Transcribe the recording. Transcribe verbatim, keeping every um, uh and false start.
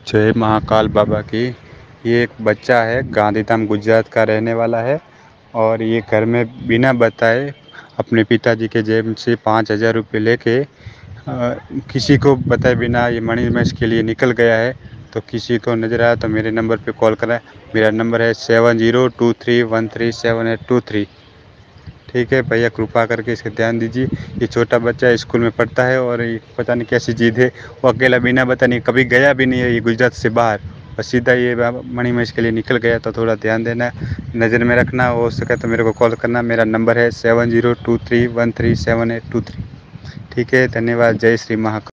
जय महाकाल बाबा की। ये एक बच्चा है, गांधीधाम गुजरात का रहने वाला है और ये घर में बिना बताए अपने पिताजी के जेब से पाँच हज़ार रुपये लेके अ, किसी को बताए बिना ये मनी महेश के लिए निकल गया है। तो किसी को नज़र आया तो मेरे नंबर पे कॉल करें। मेरा नंबर है seven zero two three one three seven eight two three. ठीक है भैया, कृपा करके इसका ध्यान दीजिए। ये छोटा बच्चा है, स्कूल में पढ़ता है और ये पता नहीं कैसी जिद है। वो अकेला बिना पता नहीं कभी गया भी नहीं है ये गुजरात से बाहर, और सीधा ये मणि महेश के लिए निकल गया। तो थोड़ा ध्यान देना, नज़र में रखना। हो सके तो मेरे को कॉल करना। मेरा नंबर है seven zero two three one three seven eight two three. ठीक है, धन्यवाद। जय श्री महाकाल।